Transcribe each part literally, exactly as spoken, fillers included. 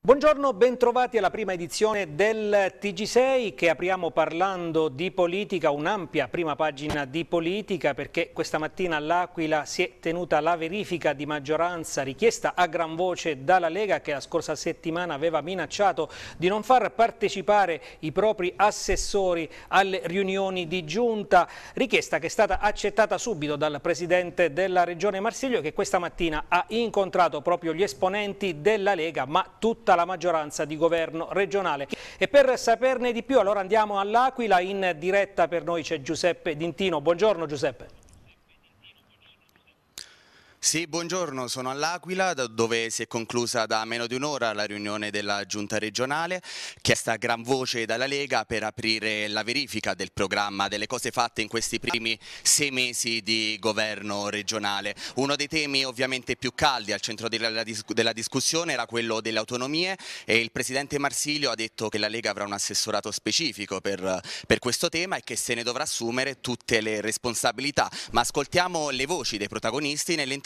Buongiorno, bentrovati alla prima edizione del T G sei che apriamo parlando di politica, un'ampia prima pagina di politica perché questa mattina all'Aquila si è tenuta la verifica di maggioranza richiesta a gran voce dalla Lega che la scorsa settimana aveva minacciato di non far partecipare i propri assessori alle riunioni di giunta, richiesta che è stata accettata subito dal Presidente della Regione Marsiglio che questa mattina ha incontrato proprio gli esponenti della Lega ma tutta la maggioranza di governo regionale. E per saperne di più allora andiamo all'Aquila, in diretta per noi c'è Giuseppe D'Intino. Buongiorno Giuseppe. Sì, buongiorno, sono all'Aquila dove si è conclusa da meno di un'ora la riunione della Giunta regionale, chiesta a gran voce dalla Lega per aprire la verifica del programma, delle cose fatte in questi primi sei mesi di governo regionale. Uno dei temi ovviamente più caldi al centro della, dis della discussione era quello delle autonomie e il Presidente Marsilio ha detto che la Lega avrà un assessorato specifico per, per questo tema e che se ne dovrà assumere tutte le responsabilità. Ma ascoltiamo le voci dei protagonisti nell'intervista.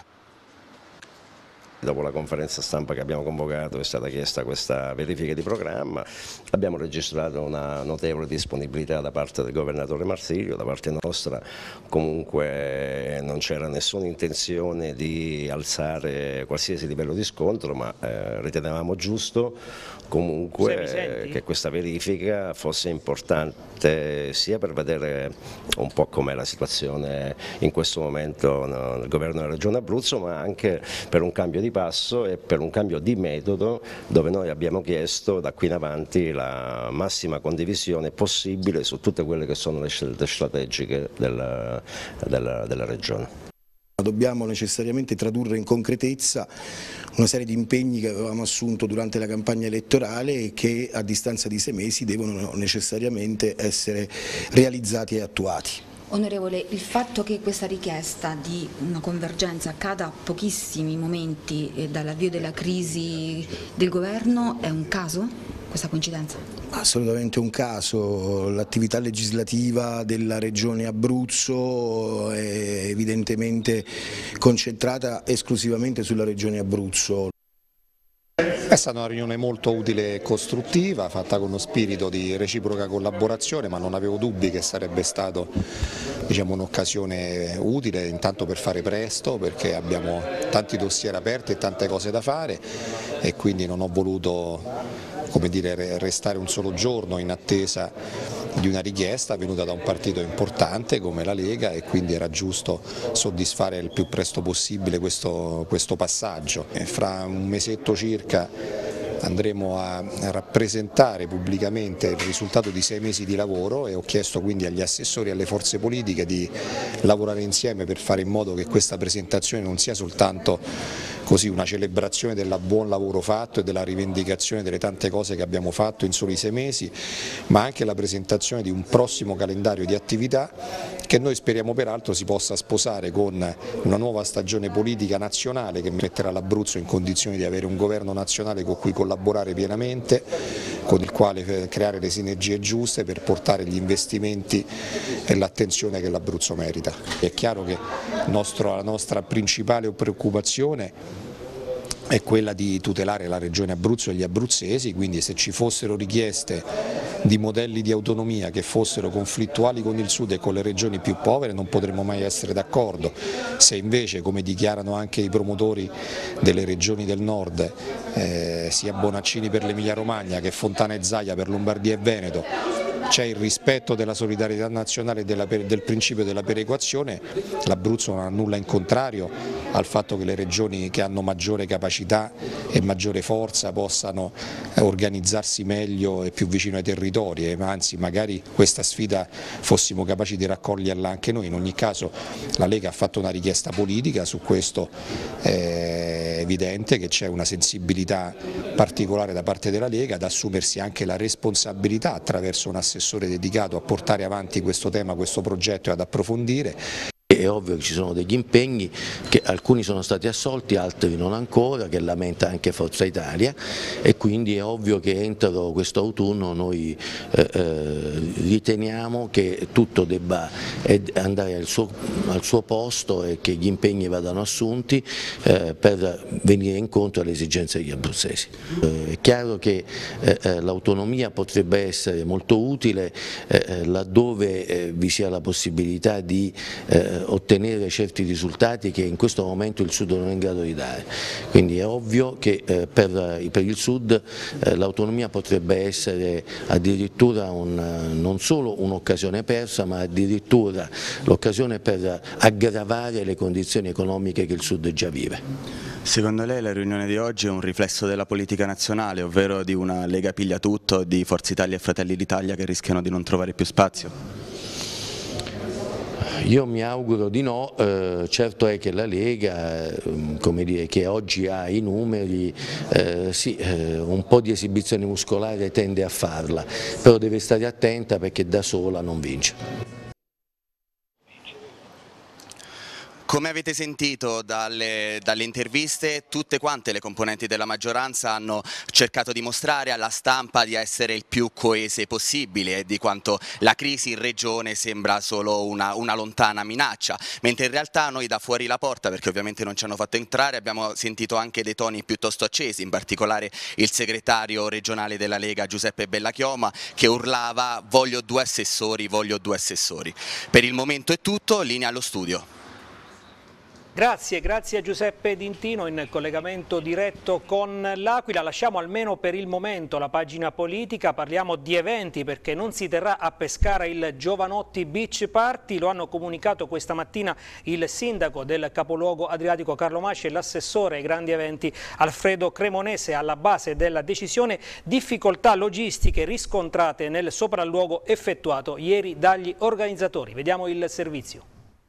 Dopo la conferenza stampa che abbiamo convocato è stata chiesta questa verifica di programma, abbiamo registrato una notevole disponibilità da parte del governatore Marsilio, da parte nostra comunque non c'era nessuna intenzione di alzare qualsiasi livello di scontro, ma eh, ritenevamo giusto comunque che questa verifica fosse importante sia per vedere un po' com'è la situazione in questo momento nel governo della Regione Abruzzo, ma anche per un cambio di passo e per un cambio di metodo dove noi abbiamo chiesto da qui in avanti la massima condivisione possibile su tutte quelle che sono le scelte strategiche della, della, della Regione. Dobbiamo necessariamente tradurre in concretezza una serie di impegni che avevamo assunto durante la campagna elettorale e che a distanza di sei mesi devono necessariamente essere realizzati e attuati. Onorevole, il fatto che questa richiesta di una convergenza accada a pochissimi momenti dall'avvio della crisi del governo è un caso? Questa coincidenza? Assolutamente un caso, l'attività legislativa della Regione Abruzzo è evidentemente concentrata esclusivamente sulla Regione Abruzzo. È stata una riunione molto utile e costruttiva, fatta con uno spirito di reciproca collaborazione, ma non avevo dubbi che sarebbe stata diciamo, un'occasione utile, intanto per fare presto, perché abbiamo tanti dossier aperti e tante cose da fare e quindi non ho voluto come dire, restare un solo giorno in attesa di una richiesta venuta da un partito importante come la Lega e quindi era giusto soddisfare il più presto possibile questo, questo passaggio. E fra un mesetto circa andremo a rappresentare pubblicamente il risultato di sei mesi di lavoro e ho chiesto quindi agli assessori e alle forze politiche di lavorare insieme per fare in modo che questa presentazione non sia soltanto così una celebrazione del buon lavoro fatto e della rivendicazione delle tante cose che abbiamo fatto in soli sei mesi, ma anche la presentazione di un prossimo calendario di attività che noi speriamo peraltro si possa sposare con una nuova stagione politica nazionale che metterà l'Abruzzo in condizione di avere un governo nazionale con cui collaborare pienamente, con il quale creare le sinergie giuste per portare gli investimenti e l'attenzione che l'Abruzzo merita. È chiaro che nostro, la nostra principale preoccupazione è quella di tutelare la Regione Abruzzo e gli abruzzesi, quindi se ci fossero richieste di modelli di autonomia che fossero conflittuali con il Sud e con le regioni più povere non potremmo mai essere d'accordo. Se invece, come dichiarano anche i promotori delle regioni del Nord, eh, sia Bonaccini per l'Emilia Romagna che Fontana e Zaia per Lombardia e Veneto, c'è il rispetto della solidarietà nazionale e della, del principio della perequazione, l'Abruzzo non ha nulla in contrario al fatto che le regioni che hanno maggiore capacità e maggiore forza possano organizzarsi meglio e più vicino ai territori, e anzi magari questa sfida fossimo capaci di raccoglierla anche noi. In ogni caso la Lega ha fatto una richiesta politica, su questo è evidente che c'è una sensibilità particolare da parte della Lega ad assumersi anche la responsabilità attraverso un assessore dedicato a portare avanti questo tema, questo progetto e ad approfondire. è ovvio che ci sono degli impegni, che alcuni sono stati assolti, altri non ancora, che lamenta anche Forza Italia, e quindi è ovvio che entro questo autunno noi eh, eh, riteniamo che tutto debba andare al suo, al suo posto e che gli impegni vadano assunti eh, per venire incontro alle esigenze degli abruzzesi. Eh, è chiaro che eh, l'autonomia potrebbe essere molto utile eh, laddove eh, vi sia la possibilità di eh, ottenere certi risultati che in questo momento il Sud non è in grado di dare. Quindi è ovvio che eh, per, per il Sud eh, l'autonomia potrebbe essere addirittura un, non solo un'occasione persa, ma addirittura l'occasione per aggravare le condizioni economiche che il Sud già vive. Secondo lei la riunione di oggi è un riflesso della politica nazionale, ovvero di una Lega piglia tutto, di Forza Italia e Fratelli d'Italia che rischiano di non trovare più spazio? Io mi auguro di no, eh, certo è che la Lega, eh, come dire, che oggi ha i numeri, eh, sì, eh, un po' di esibizione muscolare tende a farla, però deve stare attenta perché da sola non vince. Come avete sentito dalle, dalle interviste, tutte quante le componenti della maggioranza hanno cercato di mostrare alla stampa di essere il più coese possibile e di quanto la crisi in regione sembra solo una, una lontana minaccia, mentre in realtà noi da fuori la porta, perché ovviamente non ci hanno fatto entrare, abbiamo sentito anche dei toni piuttosto accesi, in particolare il segretario regionale della Lega Giuseppe Bellachioma che urlava voglio due assessori, voglio due assessori. Per il momento è tutto, linea allo studio. Grazie, grazie a Giuseppe D'Intino in collegamento diretto con l'Aquila. Lasciamo almeno per il momento la pagina politica, parliamo di eventi perché non si terrà a Pescara il Giovanotti Beach Party, lo hanno comunicato questa mattina il sindaco del capoluogo adriatico Carlo Masci e l'assessore ai grandi eventi Alfredo Cremonese. Alla base della decisione difficoltà logistiche riscontrate nel sopralluogo effettuato ieri dagli organizzatori. Vediamo il servizio.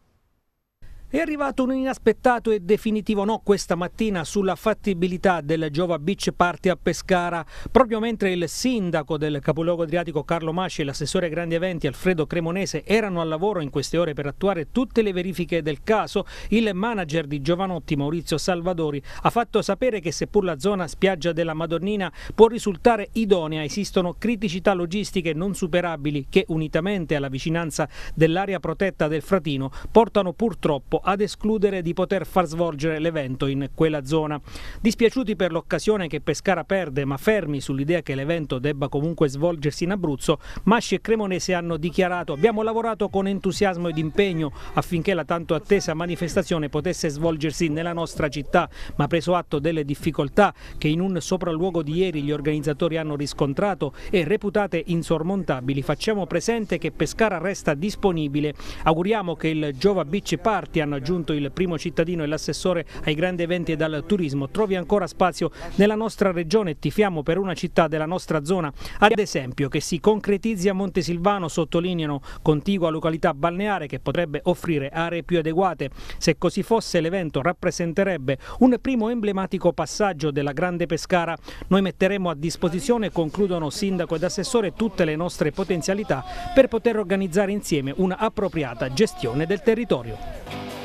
È arrivato un inaspettato e definitivo no questa mattina sulla fattibilità del Giova Beach Party a Pescara, proprio mentre il sindaco del capoluogo adriatico Carlo Masci e l'assessore ai grandi eventi Alfredo Cremonese erano al lavoro in queste ore per attuare tutte le verifiche del caso. Il manager di Giovanotti, Maurizio Salvadori, ha fatto sapere che seppur la zona spiaggia della Madonnina può risultare idonea, esistono criticità logistiche non superabili che, unitamente alla vicinanza dell'area protetta del Fratino, portano purtroppo ad escludere di poter far svolgere l'evento in quella zona. Dispiaciuti per l'occasione che Pescara perde, ma fermi sull'idea che l'evento debba comunque svolgersi in Abruzzo, Masci e Cremonese hanno dichiarato: abbiamo lavorato con entusiasmo ed impegno affinché la tanto attesa manifestazione potesse svolgersi nella nostra città, ma preso atto delle difficoltà che in un sopralluogo di ieri gli organizzatori hanno riscontrato e reputate insormontabili, facciamo presente che Pescara resta disponibile. Auguriamo che il Giova Beach Party, hanno aggiunto il primo cittadino e l'assessore ai grandi eventi e dal turismo, trovi ancora spazio nella nostra regione e tifiamo per una città della nostra zona, ad esempio che si concretizzi a Montesilvano, sottolineano, contigua località balneare che potrebbe offrire aree più adeguate. Se così fosse, l'evento rappresenterebbe un primo emblematico passaggio della grande Pescara. Noi metteremo a disposizione, concludono sindaco ed assessore, tutte le nostre potenzialità per poter organizzare insieme una appropriata gestione del territorio.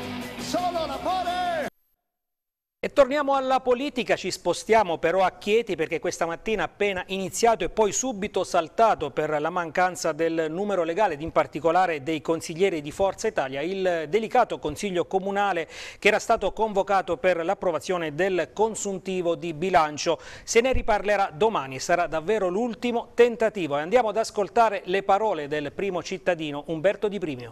E torniamo alla politica, ci spostiamo però a Chieti perché questa mattina appena iniziato e poi subito saltato per la mancanza del numero legale ed in particolare dei consiglieri di Forza Italia il delicato consiglio comunale che era stato convocato per l'approvazione del consuntivo di bilancio. Se ne riparlerà domani, sarà davvero l'ultimo tentativo e andiamo ad ascoltare le parole del primo cittadino Umberto Di Primio.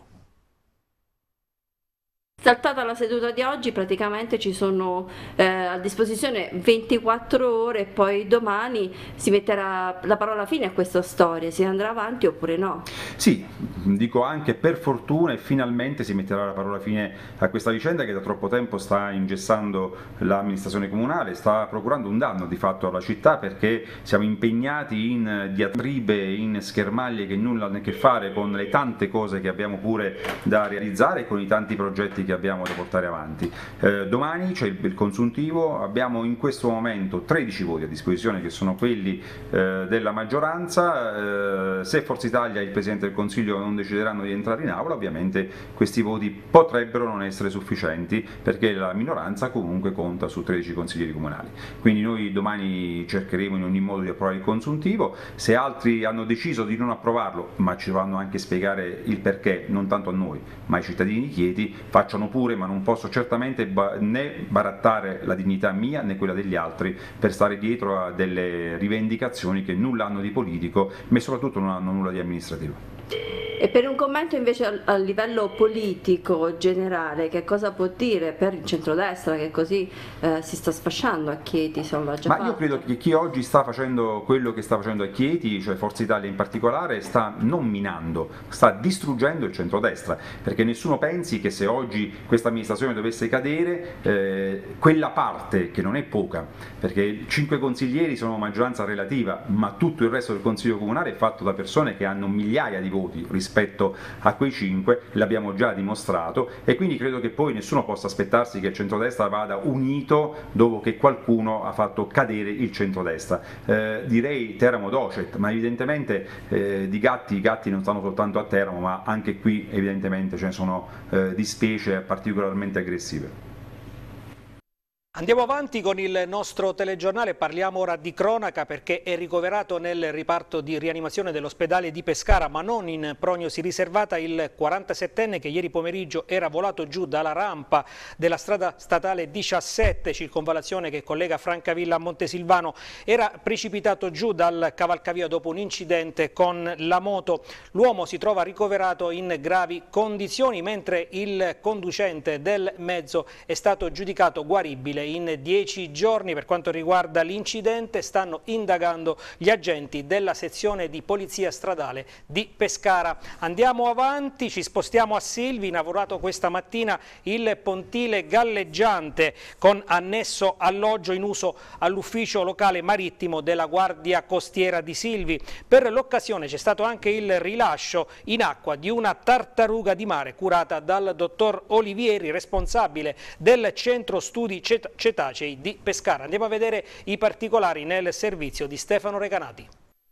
Saltata la seduta di oggi, praticamente ci sono eh, a disposizione ventiquattro ore e poi domani si metterà la parola fine a questa storia, si andrà avanti oppure no? Sì, dico anche per fortuna e finalmente si metterà la parola fine a questa vicenda che da troppo tempo sta ingessando l'amministrazione comunale, sta procurando un danno di fatto alla città perché siamo impegnati in diatribe, in schermaglie che nulla hanno a che fare con le tante cose che abbiamo pure da realizzare e con i tanti progetti che abbiamo da portare avanti. Eh, domani c'è il, il consuntivo, abbiamo in questo momento tredici voti a disposizione che sono quelli eh, della maggioranza, eh, se Forza Italia e il Presidente del Consiglio non decideranno di entrare in aula, ovviamente questi voti potrebbero non essere sufficienti, perché la minoranza comunque conta su tredici consiglieri comunali. Quindi noi domani cercheremo in ogni modo di approvare il consuntivo. Se altri hanno deciso di non approvarlo, ma ci vanno anche a spiegare il perché, non tanto a noi ma ai cittadini di Chieti, facciano pure, ma non posso certamente né barattare la dignità mia né quella degli altri per stare dietro a delle rivendicazioni che nulla hanno di politico, ma soprattutto non hanno nulla di amministrativo. E per un commento invece a, a livello politico generale, che cosa può dire per il centrodestra che così eh, si sta sfasciando a Chieti? Se non l'ha già Ma fatto. Io credo che chi oggi sta facendo quello che sta facendo a Chieti, cioè Forza Italia in particolare, sta non minando, sta distruggendo il centrodestra, perché nessuno pensi che se oggi questa amministrazione dovesse cadere, eh, quella parte, che non è poca, perché cinque consiglieri sono maggioranza relativa, ma tutto il resto del Consiglio Comunale è fatto da persone che hanno migliaia di voti rispetto a quei cinque, l'abbiamo già dimostrato, e quindi credo che poi nessuno possa aspettarsi che il centrodestra vada unito dopo che qualcuno ha fatto cadere il centrodestra. Eh, direi Teramo docet, ma evidentemente eh, di gatti i gatti non stanno soltanto a Teramo, ma anche qui evidentemente ce ne sono eh, di specie particolarmente aggressive. Andiamo avanti con il nostro telegiornale, parliamo ora di cronaca perché è ricoverato nel riparto di rianimazione dell'ospedale di Pescara, ma non in prognosi riservata, il quarantasettenne che ieri pomeriggio era volato giù dalla rampa della strada statale diciassette, circonvallazione che collega Francavilla a Montesilvano, era precipitato giù dal cavalcavia dopo un incidente con la moto. L'uomo si trova ricoverato in gravi condizioni, mentre il conducente del mezzo è stato giudicato guaribile in dieci giorni. Per quanto riguarda l'incidente, stanno indagando gli agenti della sezione di polizia stradale di Pescara. Andiamo avanti, ci spostiamo a Silvi, inaugurato questa mattina il pontile galleggiante con annesso alloggio in uso all'ufficio locale marittimo della Guardia Costiera di Silvi. Per l'occasione c'è stato anche il rilascio in acqua di una tartaruga di mare curata dal dottor Olivieri, responsabile del centro studi cetacei di Pescara. Andiamo a vedere i particolari nel servizio di Stefano Recanati.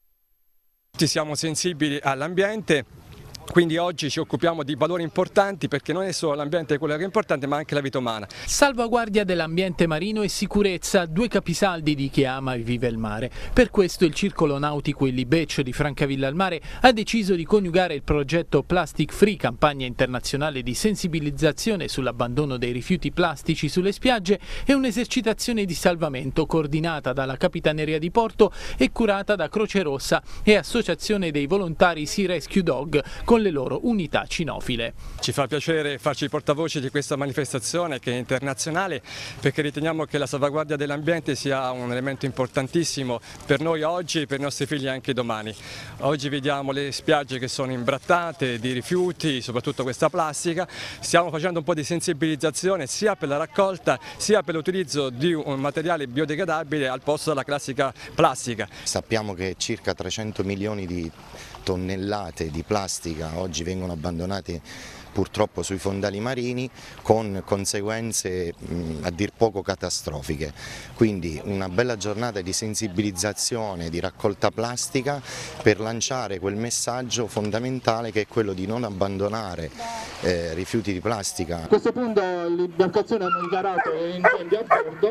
Tutti siamo sensibili all'ambiente, quindi oggi ci occupiamo di valori importanti, perché non è solo l'ambiente quello che è importante, ma anche la vita umana. Salvaguardia dell'ambiente marino e sicurezza, due capisaldi di chi ama e vive il mare. Per questo il Circolo Nautico Il Libeccio di Francavilla al Mare ha deciso di coniugare il progetto Plastic Free, campagna internazionale di sensibilizzazione sull'abbandono dei rifiuti plastici sulle spiagge, e un'esercitazione di salvamento coordinata dalla Capitaneria di Porto e curata da Croce Rossa e Associazione dei Volontari Sea Rescue Dog, con le loro unità cinofile. Ci fa piacere farci portavoce di questa manifestazione che è internazionale, perché riteniamo che la salvaguardia dell'ambiente sia un elemento importantissimo per noi oggi e per i nostri figli anche domani. Oggi vediamo le spiagge che sono imbrattate di rifiuti, soprattutto questa plastica. Stiamo facendo un po' di sensibilizzazione sia per la raccolta sia per l'utilizzo di un materiale biodegradabile al posto della classica plastica. Sappiamo che circa trecento milioni di tonnellate di plastica oggi vengono abbandonate purtroppo sui fondali marini, con conseguenze mh, a dir poco catastrofiche. Quindi una bella giornata di sensibilizzazione, di raccolta plastica, per lanciare quel messaggio fondamentale che è quello di non abbandonare eh, rifiuti di plastica. A questo punto l'imbarcazione hanno dichiarato incendio a bordo.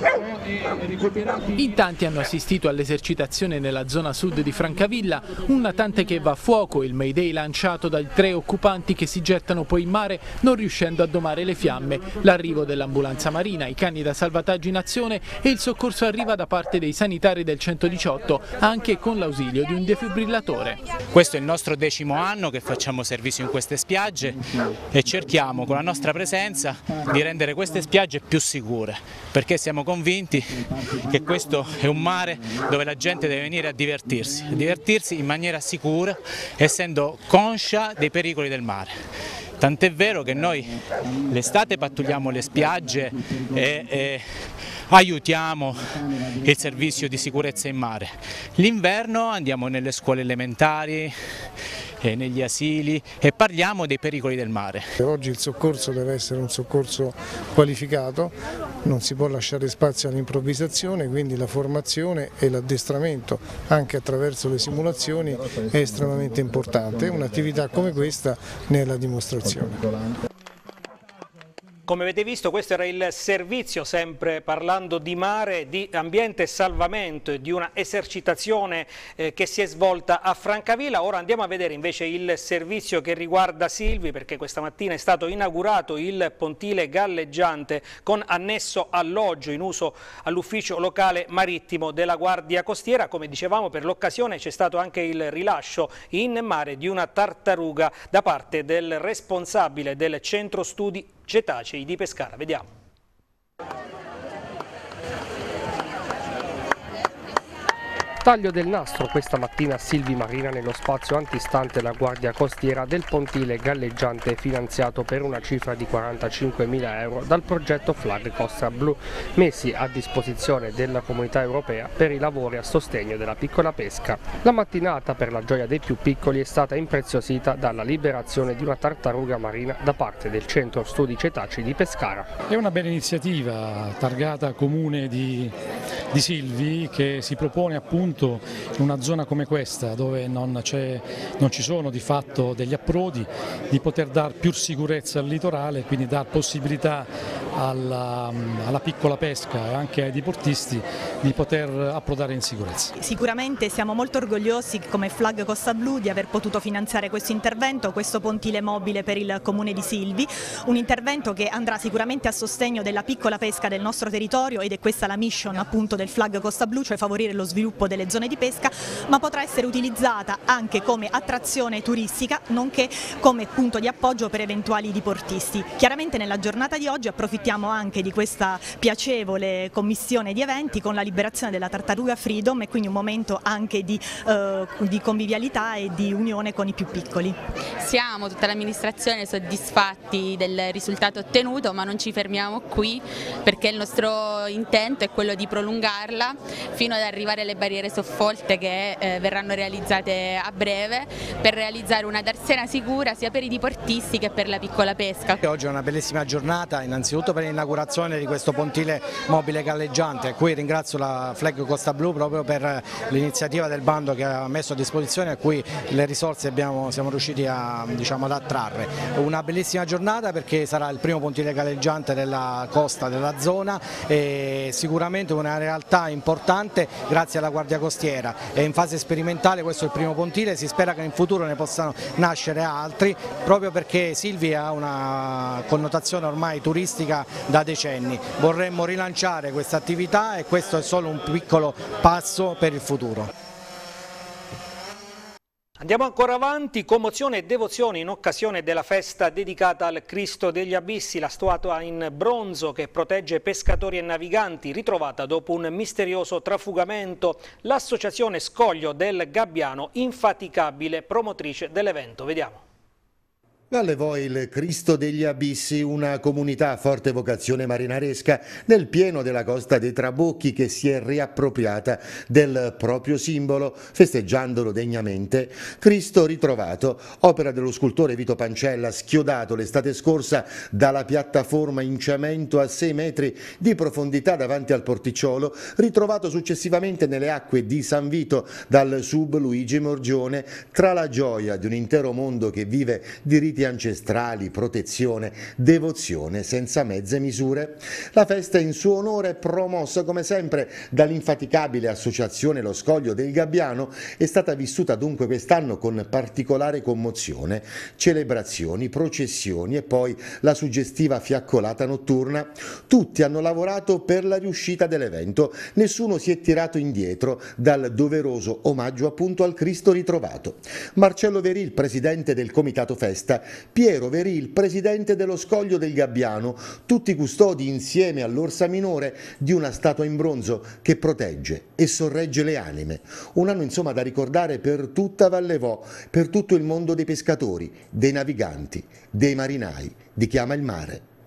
In tanti hanno assistito all'esercitazione nella zona sud di Francavilla, un natante che va a fuoco, il Mayday lanciato dai tre occupanti che si gettano poi in mare non riuscendo a domare le fiamme, l'arrivo dell'ambulanza marina, i cani da salvataggio in azione e il soccorso arriva da parte dei sanitari del centodiciotto, anche con l'ausilio di un defibrillatore. Questo è il nostro decimo anno che facciamo servizio in queste spiagge e cerchiamo con la nostra presenza di rendere queste spiagge più sicure, perché siamo convinti che questo è un mare dove la gente deve venire a divertirsi, a divertirsi in maniera sicura, essendo conscia dei pericoli del mare. Tant'è vero che noi l'estate pattugliamo le spiagge e, e aiutiamo il servizio di sicurezza in mare. L'inverno andiamo nelle scuole elementari e negli asili e parliamo dei pericoli del mare. Oggi il soccorso deve essere un soccorso qualificato, non si può lasciare spazio all'improvvisazione, quindi la formazione e l'addestramento anche attraverso le simulazioni è estremamente importante, un'attività come questa ne è la dimostrazione. Come avete visto, questo era il servizio, sempre parlando di mare, di ambiente e salvamento e di una esercitazione eh, che si è svolta a Francavilla. Ora andiamo a vedere invece il servizio che riguarda Silvi, perché questa mattina è stato inaugurato il pontile galleggiante con annesso alloggio in uso all'ufficio locale marittimo della Guardia Costiera. Come dicevamo, per l'occasione c'è stato anche il rilascio in mare di una tartaruga da parte del responsabile del centro studi Cetacei di Pescara. Vediamo. Taglio del nastro questa mattina a Silvi Marina nello spazio antistante la Guardia Costiera del pontile galleggiante finanziato per una cifra di quarantacinquemila euro dal progetto Flag Costa Blu, messi a disposizione della Comunità Europea per i lavori a sostegno della piccola pesca. La mattinata, per la gioia dei più piccoli, è stata impreziosita dalla liberazione di una tartaruga marina da parte del Centro Studi Cetacei di Pescara. È una bella iniziativa targata Comune di, di Silvi, che si propone appunto in una zona come questa, dove non, non ci sono di fatto degli approdi, di poter dare più sicurezza al litorale, quindi dar possibilità alla, alla piccola pesca e anche ai diportisti di poter approdare in sicurezza. Sicuramente siamo molto orgogliosi come Flag Costa Blu di aver potuto finanziare questo intervento, questo pontile mobile per il comune di Silvi, un intervento che andrà sicuramente a sostegno della piccola pesca del nostro territorio, ed è questa la mission appunto del Flag Costa Blu, cioè favorire lo sviluppo delle zone di pesca, ma potrà essere utilizzata anche come attrazione turistica, nonché come punto di appoggio per eventuali diportisti. Chiaramente nella giornata di oggi approfittiamo anche di questa piacevole commissione di eventi con la liberazione della tartaruga Freedom, e quindi un momento anche di, eh, di convivialità e di unione con i più piccoli. Siamo, tutta l'amministrazione, soddisfatti del risultato ottenuto, ma non ci fermiamo qui, perché il nostro intento è quello di prolungarla fino ad arrivare alle barriere soffolte che eh, verranno realizzate a breve, per realizzare una darsena sicura sia per i diportisti che per la piccola pesca. Oggi è una bellissima giornata, innanzitutto per l'inaugurazione di questo pontile mobile galleggiante, a cui ringrazio la Flag Costa Blu proprio per l'iniziativa del bando che ha messo a disposizione, a cui le risorse abbiamo, siamo riusciti a, diciamo, ad attrarre. Una bellissima giornata perché sarà il primo pontile galleggiante della costa della zona, e sicuramente una realtà importante grazie alla Guardia Costiera. È in fase sperimentale, questo è il primo pontile, si spera che in futuro ne possano nascere altri, proprio perché Silvi ha una connotazione ormai turistica da decenni. Vorremmo rilanciare questa attività e questo è solo un piccolo passo per il futuro. Andiamo ancora avanti, commozione e devozione in occasione della festa dedicata al Cristo degli Abissi, la statua in bronzo che protegge pescatori e naviganti, ritrovata dopo un misterioso trafugamento. L'associazione Scoglio del Gabbiano, infaticabile promotrice dell'evento. Vediamo. Allevò il Cristo degli Abissi, una comunità a forte vocazione marinaresca nel pieno della costa dei Trabocchi, che si è riappropriata del proprio simbolo, festeggiandolo degnamente. Cristo ritrovato, opera dello scultore Vito Pancella, schiodato l'estate scorsa dalla piattaforma in cemento a sei metri di profondità davanti al porticciolo, ritrovato successivamente nelle acque di San Vito dal sub Luigi Morgione, tra la gioia di un intero mondo che vive di riti ancestrali, protezione, devozione senza mezze misure. La festa in suo onore, promossa come sempre dall'infaticabile associazione Lo Scoglio del Gabbiano, è stata vissuta dunque quest'anno con particolare commozione, celebrazioni, processioni e poi la suggestiva fiaccolata notturna. Tutti hanno lavorato per la riuscita dell'evento, nessuno si è tirato indietro dal doveroso omaggio appunto al Cristo ritrovato. Marcello Verì, il presidente del Comitato Festa, Piero Verì, il presidente dello Scoglio del Gabbiano, tutti custodi insieme all'Orsa Minore di una statua in bronzo che protegge e sorregge le anime. Un anno insomma da ricordare per tutta Valle Vò, per tutto il mondo dei pescatori, dei naviganti, dei marinai, di chi ama il mare.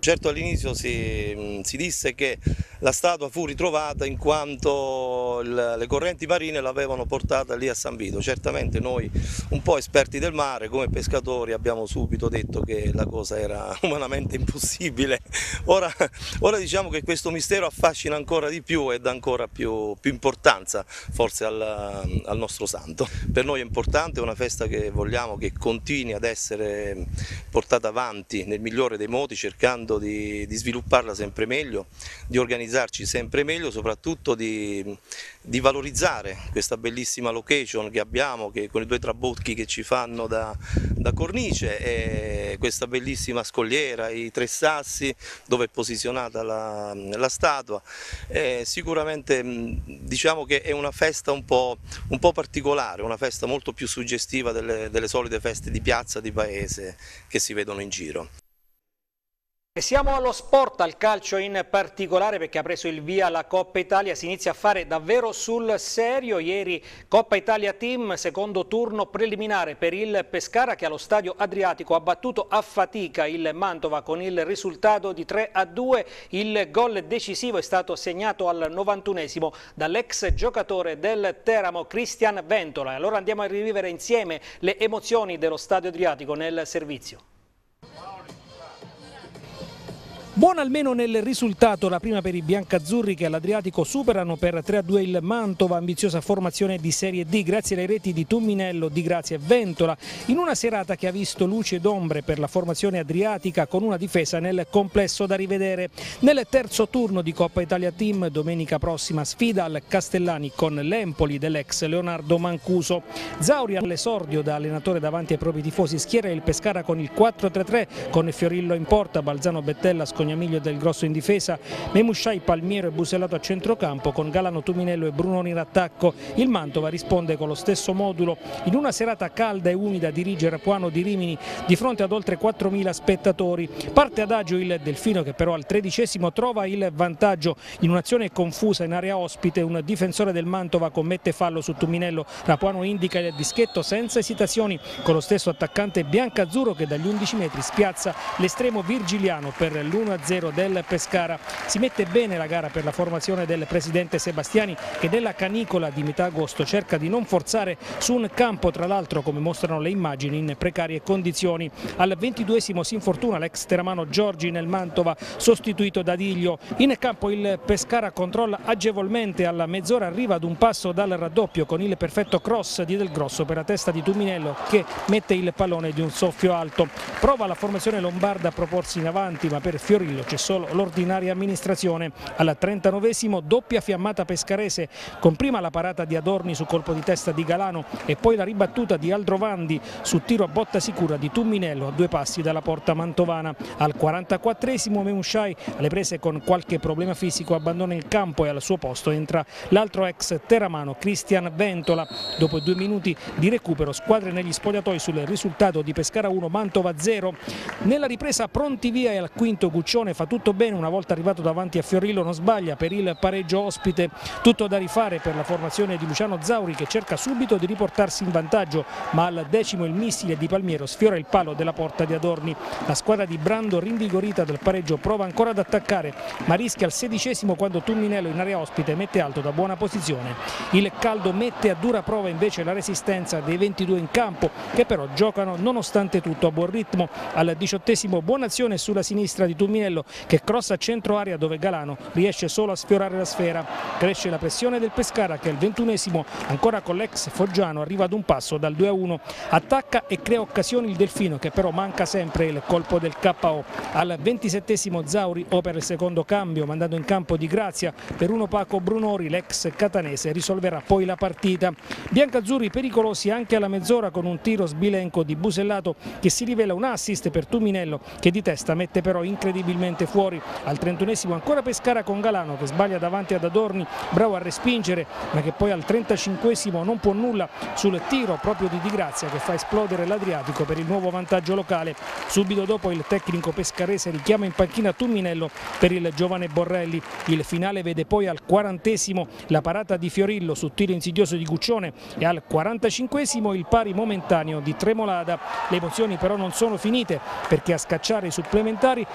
Certo, all'inizio si, si disse che la statua fu ritrovata in quanto il, le correnti marine l'avevano portata lì a San Vito. Certamente noi, un po' esperti del mare, come pescatori, abbiamo subito detto che la cosa era umanamente impossibile. Ora, ora diciamo che questo mistero affascina ancora di più e dà ancora più, più importanza forse al, al nostro santo. Per noi è importante, è una festa che vogliamo che continui ad essere portata avanti nel migliore dei modi, cercando Di, di svilupparla sempre meglio, di organizzarci sempre meglio, soprattutto di, di valorizzare questa bellissima location che abbiamo, che con i due trabocchi che ci fanno da, da cornice, e questa bellissima scogliera, i tre sassi dove è posizionata la, la statua. E sicuramente diciamo che è una festa un po', un po' particolare, una festa molto più suggestiva delle, delle solite feste di piazza, di paese che si vedono in giro. E siamo allo sport, al calcio in particolare, perché ha preso il via la Coppa Italia, si inizia a fare davvero sul serio. Ieri Coppa Italia Team, secondo turno preliminare per il Pescara, che allo Stadio Adriatico ha battuto a fatica il Mantova con il risultato di tre a due. Il gol decisivo è stato segnato al novantunesimo dall'ex giocatore del Teramo Cristian Ventola. E allora andiamo a rivivere insieme le emozioni dello Stadio Adriatico nel servizio. Buona almeno nel risultato la prima per i biancazzurri, che all'Adriatico superano per tre a due il Mantova, ambiziosa formazione di Serie D grazie alle reti di Tumminello, Di Grazia e Ventola, in una serata che ha visto luci ed ombre per la formazione adriatica, con una difesa nel complesso da rivedere. Nel terzo turno di Coppa Italia Team, domenica prossima sfida al Castellani con l'Empoli dell'ex Leonardo Mancuso. Zauri all'esordio da allenatore davanti ai propri tifosi schiera il Pescara con il quattro tre tre, con Fiorillo in porta, Balzano, Bettella, Scognamiglio del Grosso in difesa, Memusciai, Palmiero e Busellato a centrocampo, con Galano, Tuminello e Brunoni in attacco. Il Mantova risponde con lo stesso modulo. In una serata calda e umida dirige Rapuano di Rimini di fronte ad oltre quattromila spettatori. Parte adagio il Delfino, che però al tredicesimo trova il vantaggio in un'azione confusa in area ospite. Un difensore del Mantova commette fallo su Tuminello, Rapuano indica il dischetto senza esitazioni, con lo stesso attaccante biancazzurro che dagli undici metri spiazza l'estremo Virgiliano per l'uno a zero del Pescara. Si mette bene la gara per la formazione del presidente Sebastiani, che nella canicola di metà agosto cerca di non forzare su un campo, tra l'altro, come mostrano le immagini, in precarie condizioni. Al ventiduesimo si infortuna l'ex teramano Giorgi nel Mantova, sostituito da Diglio. In campo il Pescara controlla agevolmente, alla mezz'ora arriva ad un passo dal raddoppio con il perfetto cross di Del Grosso per la testa di Tuminello, che mette il pallone di un soffio alto. Prova la formazione lombarda a proporsi in avanti, ma per Fiorillo c'è solo l'ordinaria amministrazione. Al trentanovesimo doppia fiammata pescarese, con prima la parata di Adorni su colpo di testa di Galano e poi la ribattuta di Aldrovandi su tiro a botta sicura di Tumminello a due passi dalla porta mantovana. Al quarantaquattresimo Memusciai, alle prese con qualche problema fisico, abbandona il campo e al suo posto entra l'altro ex teramano Cristian Ventola. Dopo due minuti di recupero, squadre negli spogliatoi sul risultato di Pescara uno Mantova zero. Nella ripresa pronti via e al quinto Guccione fa tutto bene, una volta arrivato davanti a Fiorillo non sbaglia per il pareggio ospite. Tutto da rifare per la formazione di Luciano Zauri, che cerca subito di riportarsi in vantaggio, ma al decimo il missile di Palmiero sfiora il palo della porta di Adorni. La squadra di Brando, rinvigorita dal pareggio, prova ancora ad attaccare, ma rischia al sedicesimo quando Tumminello in area ospite mette alto da buona posizione. Il caldo mette a dura prova invece la resistenza dei ventidue in campo, che però giocano nonostante tutto a buon ritmo. Al diciottesimo buona azione sulla sinistra di Tumminello, che crossa a centro area dove Galano riesce solo a sfiorare la sfera. Cresce la pressione del Pescara, che al ventunesimo, ancora con l'ex Foggiano, arriva ad un passo dal due a uno. Attacca e crea occasioni il Delfino, che però manca sempre il colpo del K O. Al ventisettesimo Zauri opera il secondo cambio, mandando in campo Di Grazia per un opaco Brunori. L'ex catanese risolverà poi la partita. Biancazzurri pericolosi anche alla mezz'ora, con un tiro sbilenco di Busellato che si rivela un assist per Tumminello, che di testa mette però incredibilmente fuori. Al trentunesimo ancora Pescara con Galano, che sbaglia davanti ad Adorni, bravo a respingere, ma che poi al trentacinquesimo non può nulla sul tiro proprio di Di Grazia, che fa esplodere l'Adriatico per il nuovo vantaggio locale. Subito dopo il tecnico pescarese richiama in panchina Tumminello per il giovane Borrelli. Il finale vede poi al quarantesimo la parata di Fiorillo su tiro insidioso di Guccione e al quarantacinquesimo il pari momentaneo di Tremolada. Le emozioni però non sono finite, perché a scacciare i supplementari al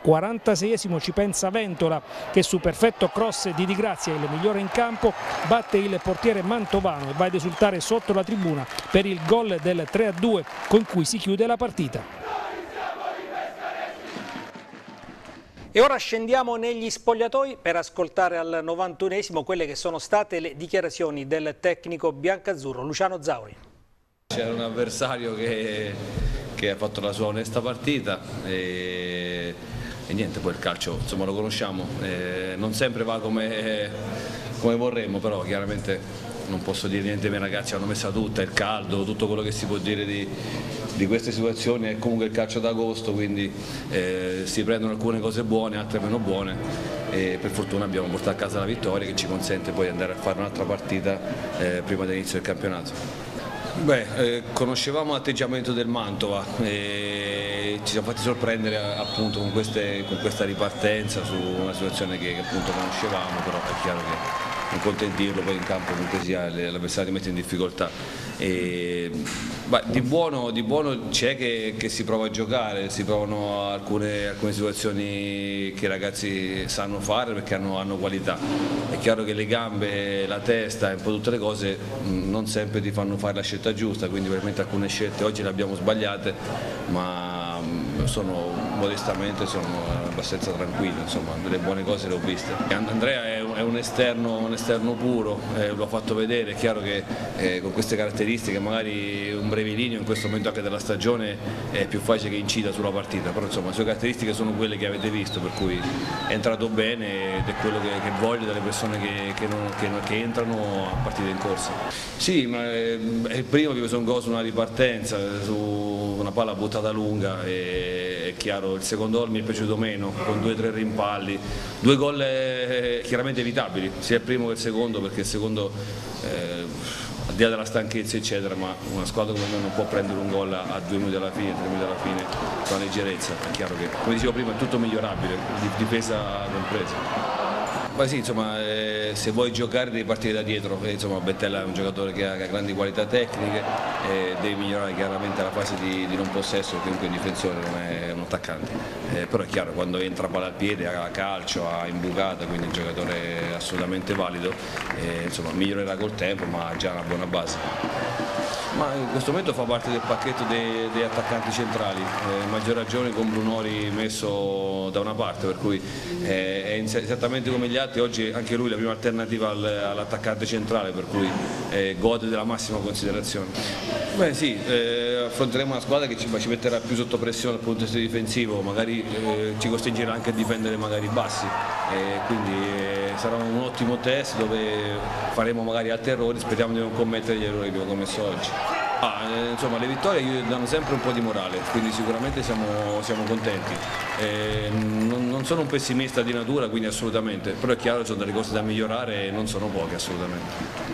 quarantaseiesimo ci pensa Ventola, che su perfetto cross di Di Grazia, il migliore in campo, batte il portiere mantovano e va ad esultare sotto la tribuna per il gol del tre a due con cui si chiude la partita. E ora scendiamo negli spogliatoi per ascoltare al novantunesimo quelle che sono state le dichiarazioni del tecnico biancazzurro Luciano Zauri. C'era un avversario che, che ha fatto la sua onesta partita e, e niente, poi il calcio insomma lo conosciamo, e non sempre va come, come vorremmo, però chiaramente non posso dire niente ai miei ragazzi, hanno messa tutta, il caldo, tutto quello che si può dire di, di queste situazioni, è comunque il calcio d'agosto, quindi eh, si prendono alcune cose buone, altre meno buone e per fortuna abbiamo portato a casa la vittoria che ci consente poi di andare a fare un'altra partita eh, prima dell'inizio del campionato. Beh, eh, conoscevamo l'atteggiamento del Mantova e ci siamo fatti sorprendere appunto con, queste, con questa ripartenza su una situazione che, che appunto conoscevamo, però è chiaro che non contentirlo poi in campo comunque sia l'avversario mette in difficoltà. E, beh, di buono, di buono c'è che, che si prova a giocare, si provano alcune, alcune situazioni che i ragazzi sanno fare perché hanno, hanno qualità. È chiaro che le gambe, la testa e un po' tutte le cose mh, non sempre ti fanno fare la scelta giusta, quindi veramente alcune scelte oggi le abbiamo sbagliate, ma mh, sono modestamente sono abbastanza tranquillo, insomma, delle buone cose le ho viste. Andrea è un, è un, esterno, un esterno puro, eh, lo ha fatto vedere, è chiaro che eh, con queste caratteristiche magari un brevilineo in questo momento anche della stagione è più facile che incida sulla partita, però insomma le sue caratteristiche sono quelle che avete visto, per cui è entrato bene ed è quello che, che voglio dalle persone che, che, non, che, che entrano a partita in corsa. Sì, ma è, è il primo che sono gol su una ripartenza, su una palla buttata lunga, e, è chiaro il secondo gol mi è piaciuto meno, con due o tre rimpalli, due gol eh, chiaramente evitabili, sia il primo che il secondo, perché il secondo eh, al di là della stanchezza eccetera, ma una squadra come noi non può prendere un gol a, a due minuti alla fine, tre minuti alla fine con leggerezza, è chiaro che come dicevo prima è tutto migliorabile, di, difesa compresa. Ma sì, insomma, eh, se vuoi giocare devi partire da dietro, eh, insomma Bettella è un giocatore che ha, che ha grandi qualità tecniche, eh, devi migliorare chiaramente la fase di, di non possesso, che comunque un difensore non è un attaccante, eh, però è chiaro quando entra palla al piede, ha calcio, ha imbucata, quindi è un giocatore assolutamente valido, eh, insomma migliorerà col tempo ma ha già una buona base. Ma in questo momento fa parte del pacchetto dei, dei attaccanti centrali, eh, maggior ragione con Brunori messo da una parte, per cui eh, è esattamente come gli altri, oggi anche lui è la prima alternativa al, all'attaccante centrale, per cui eh, gode della massima considerazione. Beh sì, eh, affronteremo una squadra che ci, ci metterà più sotto pressione dal punto di vista difensivo, magari eh, ci costringerà anche a difendere magari bassi, eh, quindi eh, sarà un ottimo test dove faremo magari altri errori, speriamo di non commettere gli errori che abbiamo commesso oggi. Ah, eh, insomma, le vittorie danno sempre un po' di morale, quindi sicuramente siamo, siamo contenti. Eh, non, non sono un pessimista di natura, quindi assolutamente, però è chiaro che sono delle cose da migliorare e non sono poche assolutamente.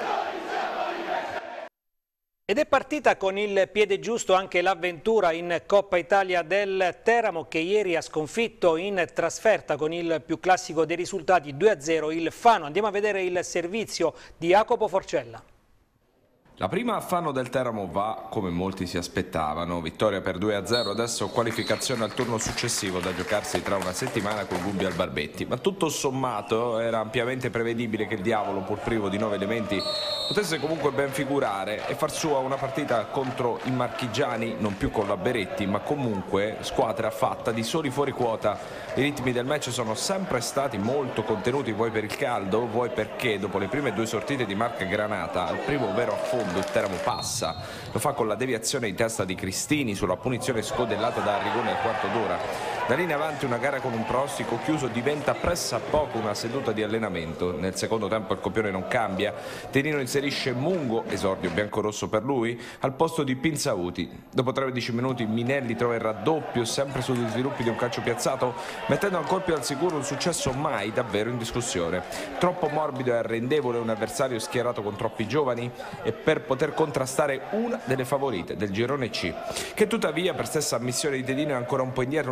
Ed è partita con il piede giusto anche l'avventura in Coppa Italia del Teramo, che ieri ha sconfitto in trasferta con il più classico dei risultati due a zero il Fano. Andiamo a vedere il servizio di Jacopo Forcella. La prima a Fano del Teramo va come molti si aspettavano, vittoria per due a zero, adesso qualificazione al turno successivo da giocarsi tra una settimana con Gubbio al Barbetti, ma tutto sommato era ampiamente prevedibile che il Diavolo, pur privo di nuovi elementi, potesse comunque ben figurare e far sua una partita contro i marchigiani, non più con la Beretti, ma comunque squadra fatta di soli fuori quota. I ritmi del match sono sempre stati molto contenuti, vuoi per il caldo, vuoi perché dopo le prime due sortite di Marca Granata, al primo vero affondo il Teramo passa, lo fa con la deviazione in testa di Cristini sulla punizione scodellata da Arrigoni al quarto d'ora. Da lì in avanti una gara con un pronostico chiuso diventa pressappoco una seduta di allenamento. Nel secondo tempo il copione non cambia, Tenino inserisce Mungo, esordio biancorosso per lui, al posto di Pinzauti. Dopo tredici minuti Minelli trova il raddoppio, sempre sugli sviluppi di un calcio piazzato, mettendo ancora più al sicuro un successo mai davvero in discussione. Troppo morbido e arrendevole un avversario schierato con troppi giovani e per poter contrastare una delle favorite del girone C, che tuttavia per stessa ammissione di Tenino è ancora un po' indietro nella manovra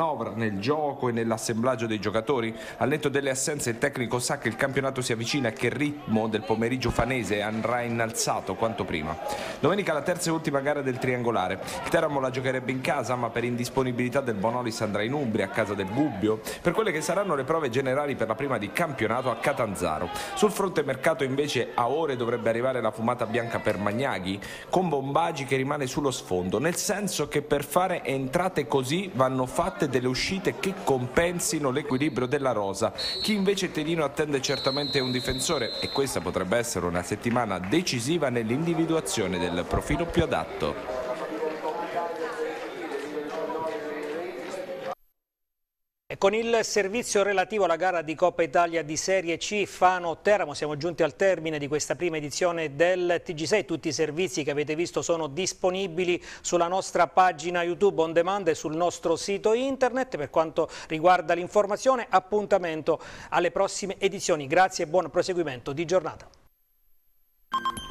manovra, nel gioco e nell'assemblaggio dei giocatori? Al netto delle assenze il tecnico sa che il campionato si avvicina e che il ritmo del pomeriggio fanese andrà innalzato quanto prima. Domenica la terza e ultima gara del triangolare. Il Teramo la giocherebbe in casa, ma per indisponibilità del Bonolis andrà in Umbria, a casa del Gubbio, per quelle che saranno le prove generali per la prima di campionato a Catanzaro. Sul fronte mercato invece a ore dovrebbe arrivare la fumata bianca per Magnaghi, con Bombagi che rimane sullo sfondo, nel senso che per fare entrate così vanno fatte delle uscite che compensino l'equilibrio della rosa. Chi invece Tenino attende certamente un difensore, e questa potrebbe essere una settimana decisiva nell'individuazione del profilo più adatto. Con il servizio relativo alla gara di Coppa Italia di Serie C Fano-Teramo siamo giunti al termine di questa prima edizione del T G sei. Tutti i servizi che avete visto sono disponibili sulla nostra pagina YouTube on demand e sul nostro sito internet. Per quanto riguarda l'informazione, appuntamento alle prossime edizioni. Grazie e buon proseguimento di giornata.